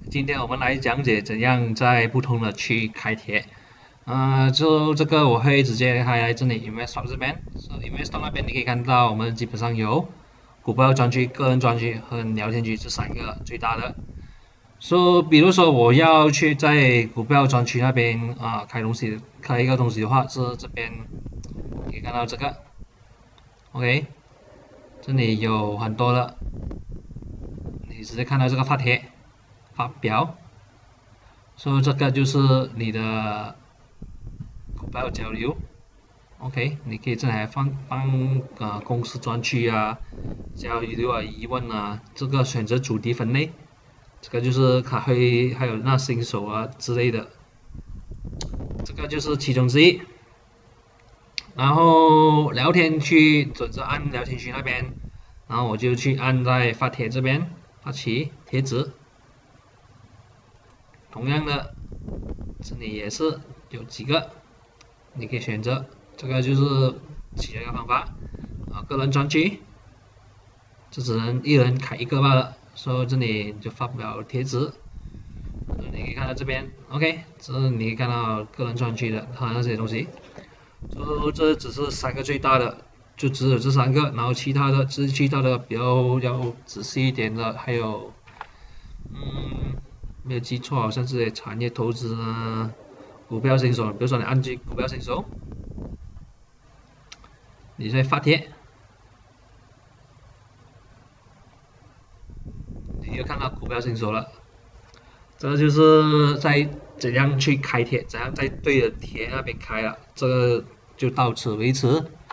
今天我们来讲解怎样在不同的区域开帖。就这个我会直接开来这里 Invest Talk 这边，Invest Talk 那边你可以看到我们基本上有股票专区、个人专区和聊天区这三个最大的。比如说我要去在股票专区那边开一个东西的话，是这边你可以看到这个，OK，这里有很多的，你直接看到这个发帖、发表。这个就是你的股票交流，OK，你可以这里来放公司专区啊、交流啊、疑问啊，这个选择主题分类，这个就是还有那新手啊之类的，这个就是其中之一。然后聊天区准时按聊天区那边，然后我就去按在发帖这边发起帖子，同样的这里也是有几个，你可以选择，这个就是其中一个方法。个人专区，这只能一人开一个罢了，所以这里就发表帖子。你可以看到这边 ，OK， 这你可以看到个人专区的它那些东西。这只是三个最大的，就只有这三个，然后其他的比较要仔细一点的，还有，没有记错好像是产业投资啊，股票新手，比如说你按击股票新手，你再发帖，你就看到股票新手了。这个就是在怎样去开帖，怎样在对的帖那边开了，这个就到此为止。